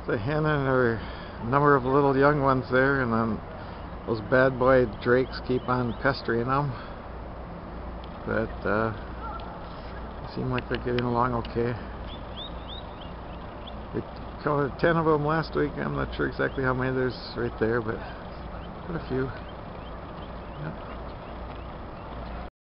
The hen and her number of little young ones there, and then those bad boy drakes keep on pestering them. But they seem like they're getting along okay. We counted 10 of them last week. I'm not sure exactly how many there's right there, but quite a few.